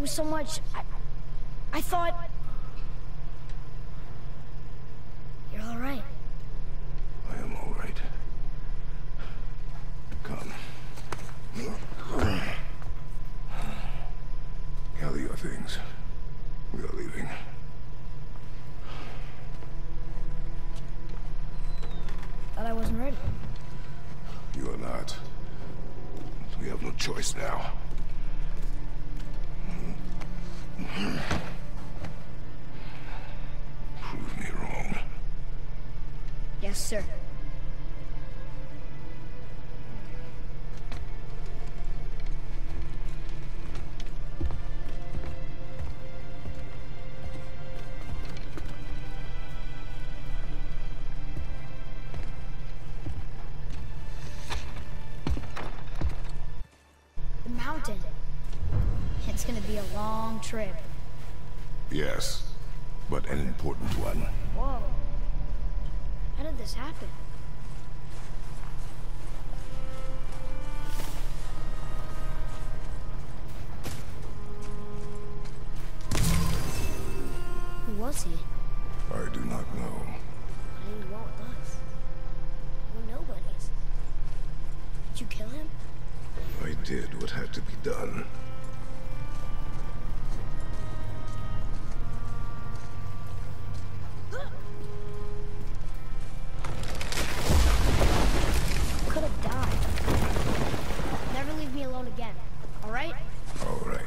was so much. I thought... You're all right. I am all right. Come. Gather your things. We are leaving. Thought I wasn't ready. You are not. We have no choice now. Prove me wrong. Yes, sir. The mountain. It's gonna be a long trip. Yes, but an important one. Whoa. How did this happen? Who was he? I do not know. Why didn't he want with us? We're nobodies. Did you kill him? I did what had to be done. Could have died. Never leave me alone again, all right? All right.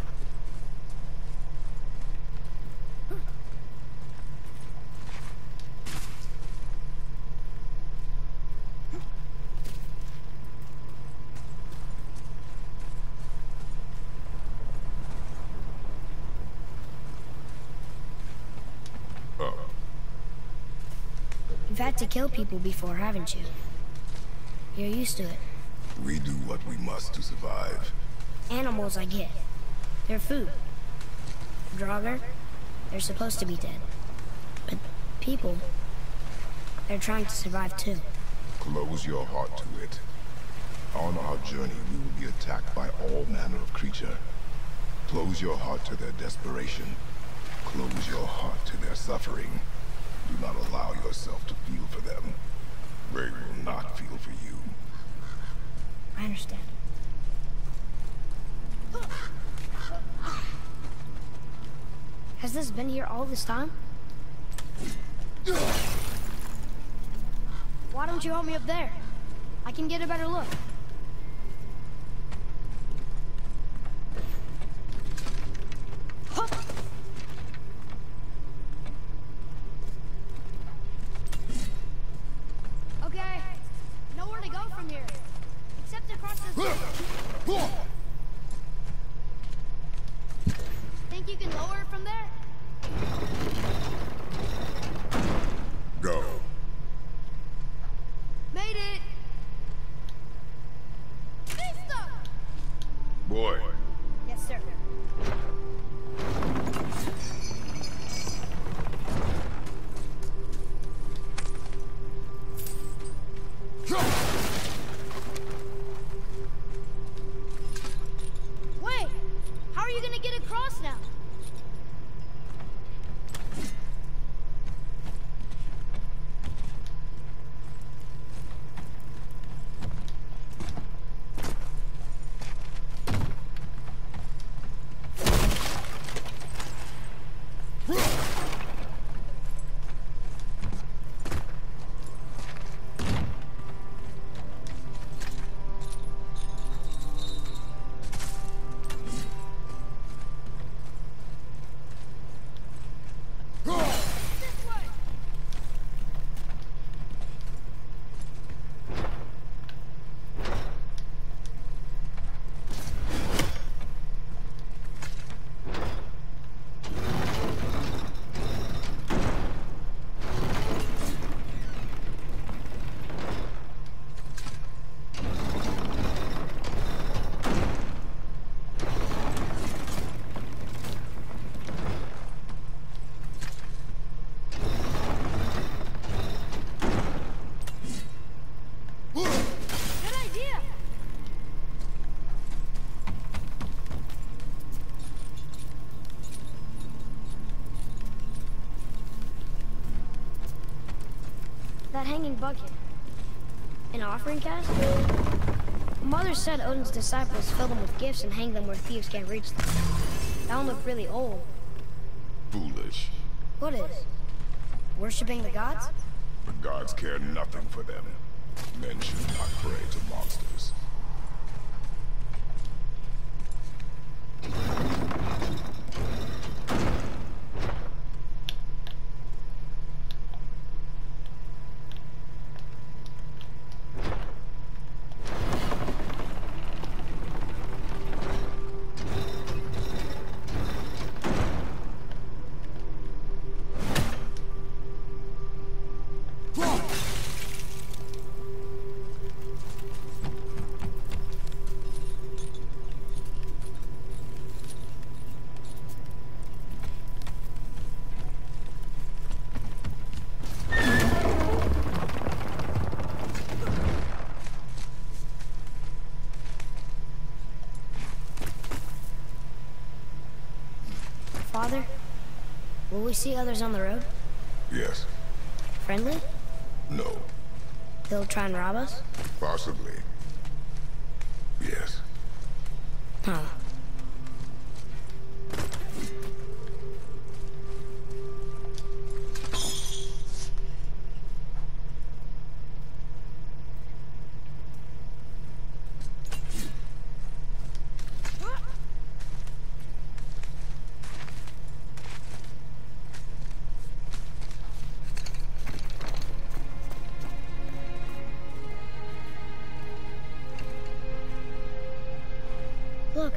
You've had to kill people before, haven't you? You're used to it. We do what we must to survive. Animals, I get. They're food. Draugr, they're supposed to be dead. But people, they're trying to survive too. Close your heart to it. On our journey, we will be attacked by all manner of creature. Close your heart to their desperation. Close your heart to their suffering. Do not allow yourself to feel for them. They will not feel for you. I understand. Has this been here all this time? Why don't you help me up there? I can get a better look. Hup! Okay, nowhere to go from here. Except across this... Think you can lower it from there? Go. Made it! Vista! Boy. Yes, sir. Wait! How are you gonna get across now? that hanging bucket? An offering cask? Mother said Odin's disciples fill them with gifts and hang them where thieves can't reach them. That one looked really old. Foolish. What is? Worshipping the gods? The gods care nothing for them. Men should not pray to monsters. Father, will we see others on the road? Yes. Friendly? No. They'll try and rob us? Possibly. Yes. Huh. Look.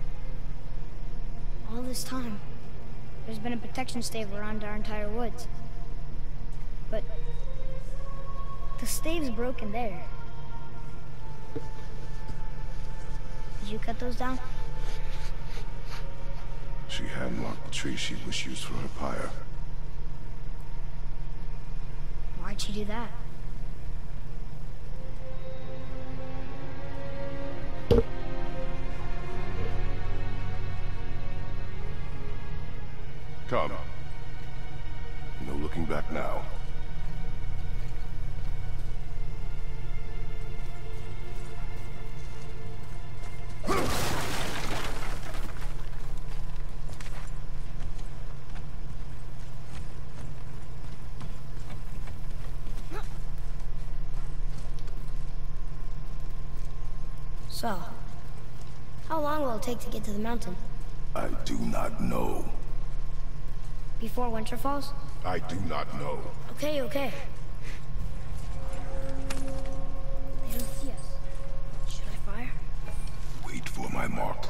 All this time, there's been a protection stave around our entire woods. But the stave's broken there. Did you cut those down? She hand-locked the tree she wished used for her pyre. Why'd she do that? Come. No looking back now. So, how long will it take to get to the mountain? I do not know. Before winter falls? I do not know. Okay, okay. They don't see us. Should I fire? Wait for my mark.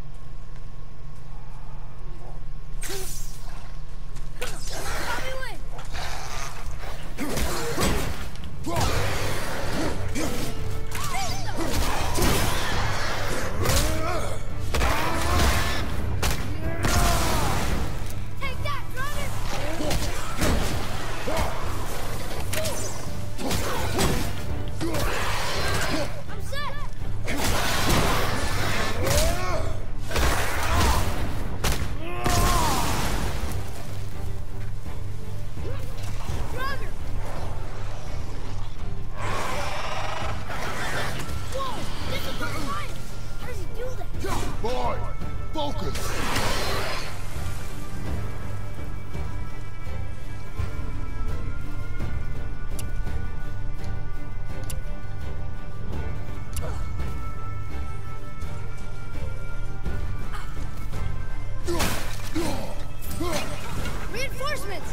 Boy, focus! Reinforcements!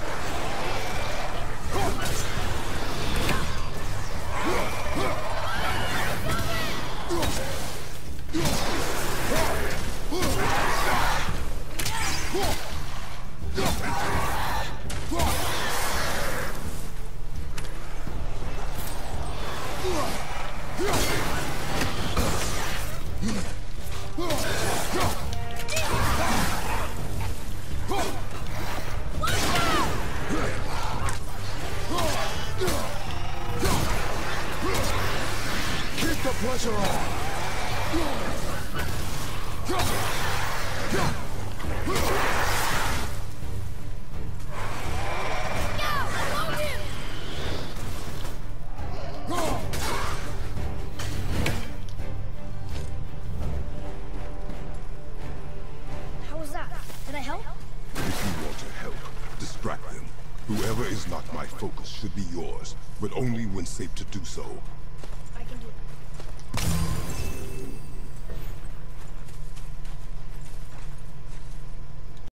Keep the pressure on! them. Whoever is not my focus should be yours, but only when safe to do so. I can do it.